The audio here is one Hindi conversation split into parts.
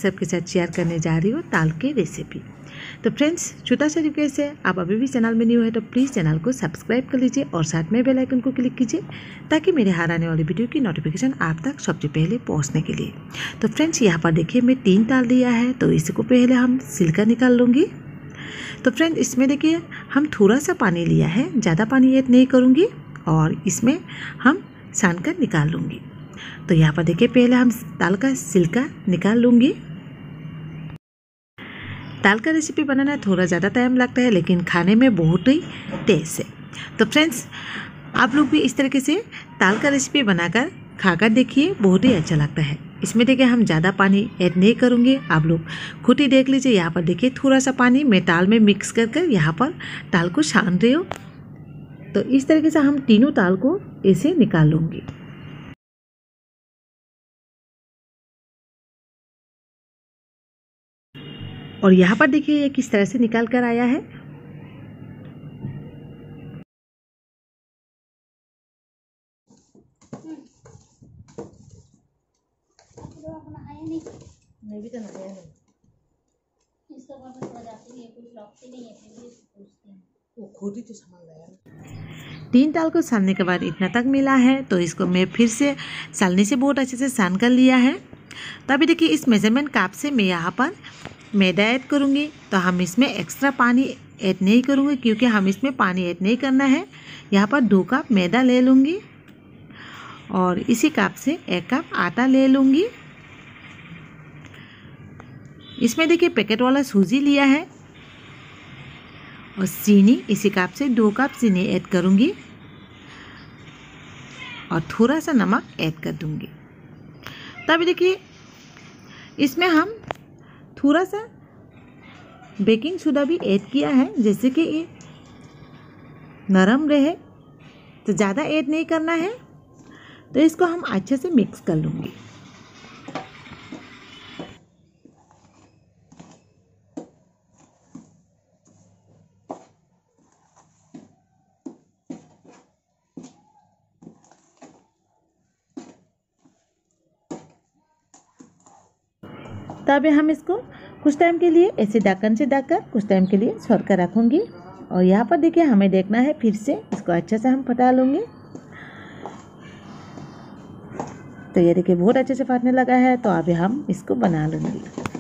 सबके साथ शेयर करने जा रही हूँ दाल की रेसिपी। तो फ्रेंड्स, छोटा सा रिक्वेस्ट है, आप अभी भी चैनल में न्यू है तो प्लीज़ चैनल को सब्सक्राइब कर लीजिए और साथ में बेल आइकन को क्लिक कीजिए ताकि मेरे हर आने वाली वीडियो की नोटिफिकेशन आप तक सबसे पहले पहुँचने के लिए। तो फ्रेंड्स, यहाँ पर देखिए मैं 3 दाल लिया है, तो इसको पहले हम छिलका निकाल लूँगी। तो फ्रेंड, इसमें देखिए हम थोड़ा सा पानी लिया है, ज़्यादा पानी ऐड नहीं करूँगी और इसमें हम सान कर निकाल लूँगी। तो यहाँ पर देखिए पहले हम दाल का छिलका निकाल लूँगी। दाल का रेसिपी बनाना थोड़ा ज़्यादा टाइम लगता है लेकिन खाने में बहुत ही टेस्ट है। तो फ्रेंड्स, आप लोग भी इस तरीके से दाल का रेसिपी बनाकर खाकर देखिए, बहुत ही अच्छा लगता है। इसमें देखिए हम ज़्यादा पानी ऐड नहीं करूँगे, आप लोग खुद ही देख लीजिए। यहाँ पर देखिए थोड़ा सा पानी मैं दाल में मिक्स कर यहाँ पर दाल को छान रही हूँ। तो इस तरीके से हम तीनों दाल को ऐसे निकाल लूँगी। और यहाँ पर देखिए ये किस तरह से निकाल कर आया है। मैं भी तो नहाया नहीं। इसका काम में थोड़ा जाती है, कुछ लगती नहीं है, फिर भी पूछते हैं। वो खुद ही तो संभाल रहा है। 3 दाल को सानने के बाद इतना तक मिला है, तो इसको मैं फिर से सालनी से बहुत अच्छे से सान कर लिया है। तो अभी देखिए इस मेजरमेंट कप से मैं यहाँ पर मैदा ऐड करूँगी। तो हम इसमें एक्स्ट्रा पानी ऐड नहीं करूँगी क्योंकि हम इसमें पानी ऐड नहीं करना है। यहाँ पर 2 कप मैदा ले लूँगी और इसी कप से 1 कप आटा ले लूँगी। इसमें देखिए पैकेट वाला सूजी लिया है और चीनी इसी कप से 2 कप चीनी ऐड करूँगी और थोड़ा सा नमक ऐड कर दूँगी। तभी देखिए इसमें हम थोड़ा सा बेकिंग सोडा भी ऐड किया है, जैसे कि ये नरम रहे, तो ज़्यादा ऐड नहीं करना है। तो इसको हम अच्छे से मिक्स कर लूँगी। तब हम इसको कुछ टाइम के लिए ऐसे ढक्कन से ढककर कुछ टाइम के लिए छोड़ कर रखूँगी। और यहाँ पर देखिए हमें देखना है, फिर से इसको अच्छे से हम फटा लूँगी। तो ये देखिए बहुत अच्छे से फटने लगा है, तो अभी हम इसको बना लूँगी।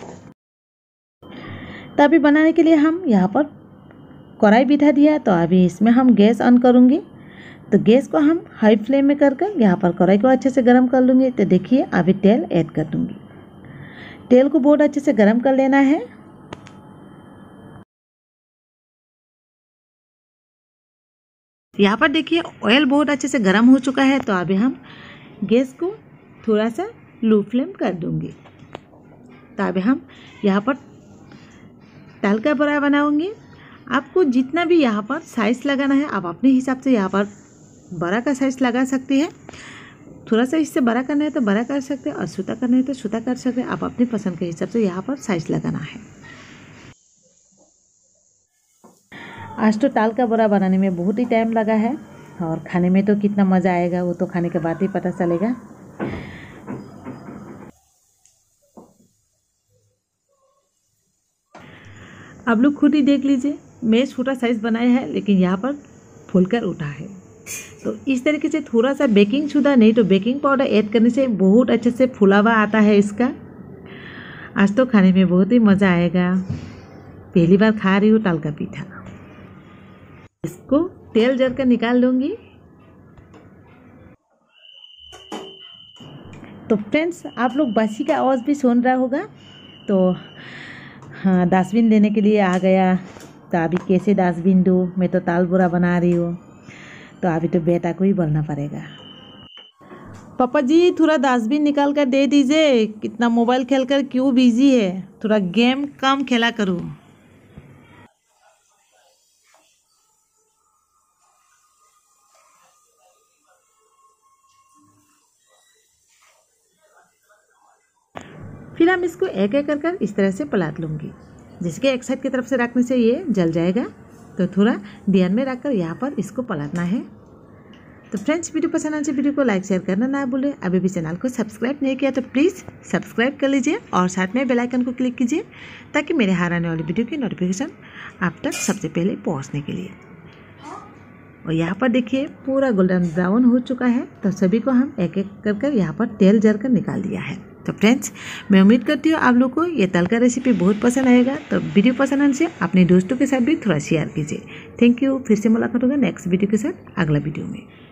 तो अभी बनाने के लिए हम यहाँ पर कढ़ाई बिठा दिया, तो अभी इसमें हम गैस ऑन करूँगी। तो गैस को हम हाई फ्लेम में कर यहाँ पर कढ़ाई को अच्छे से गर्म कर लूँगी। तो देखिए अभी तेल ऐड कर दूँगी। तेल को बहुत अच्छे से गर्म कर लेना है। यहाँ पर देखिए ऑयल बहुत अच्छे से गर्म हो चुका है, तो अभी हम गैस को थोड़ा सा लो फ्लेम कर दूंगी। तो अभी हम यहाँ पर दाल का बड़ा बनाऊंगी। आपको जितना भी यहाँ पर साइज़ लगाना है, आप अपने हिसाब से यहाँ पर बड़ा का साइज़ लगा सकते हैं। थोड़ा सा इससे बड़ा करना है तो बड़ा कर सकते हैं और छोटा करना है तो छोटा कर सकते हैं। आप अपनी पसंद के हिसाब से यहाँ पर साइज़ लगाना है। आज तो दाल का बड़ा बनाने में बहुत ही टाइम लगा है और खाने में तो कितना मज़ा आएगा वो तो खाने के बाद ही पता चलेगा। आप लोग खुद ही देख लीजिए, मैं छोटा साइज़ बनाया है लेकिन यहाँ पर फूलकर उठा है। तो इस तरीके से थोड़ा सा बेकिंग सोडा नहीं तो बेकिंग पाउडर ऐड करने से बहुत अच्छे से फूला हुआ आता है इसका। आज तो खाने में बहुत ही मज़ा आएगा। पहली बार खा रही हूँ दाल का पीठा। इसको तेल जल कर निकाल लूँगी। तो फ्रेंड्स, आप लोग बासी का आवाज़ भी सुन रहा होगा। तो हाँ, डस्टबिन देने के लिए आ गया। तो अभी कैसे डस्टबिन दूँ, मैं तो दाल बड़ा बना रही हूँ। तो अभी तो बेटा को ही बोलना पड़ेगा। पापा जी थोड़ा डस्टबिन निकाल कर दे दीजिए, कितना मोबाइल खेल कर क्यों बिजी है, थोड़ा गेम कम खेला करो। फिर हम इसको एक एक कर इस तरह से पलट लूँगी। जैसे कि एक साइड की तरफ से रखने से ये जल जाएगा, तो थोड़ा ध्यान में रखकर यहाँ पर इसको पलटना है। तो फ्रेंड्स वीडियो पसंद आने से वीडियो को लाइक शेयर करना ना भूलें। अभी भी चैनल को सब्सक्राइब नहीं किया तो प्लीज़ सब्सक्राइब कर लीजिए और साथ में बेल आइकन को क्लिक कीजिए ताकि मेरे हर आने वाली वीडियो की नोटिफिकेशन आप तक सबसे पहले पहुंचने के लिए। और यहाँ पर देखिए पूरा गोल्डन ब्राउन हो चुका है, तो सभी को हम एक एक कर यहाँ पर तेल जर कर निकाल दिया है। तो फ्रेंड्स मैं उम्मीद करती हूँ आप लोग को ये तल का रेसिपी बहुत पसंद आएगा। तो वीडियो पसंद आने से अपने दोस्तों के साथ भी थोड़ा शेयर कीजिए। Thank you. फिर से मुलाकात होगा नेक्स्ट वीडियो के साथ अगला वीडियो में।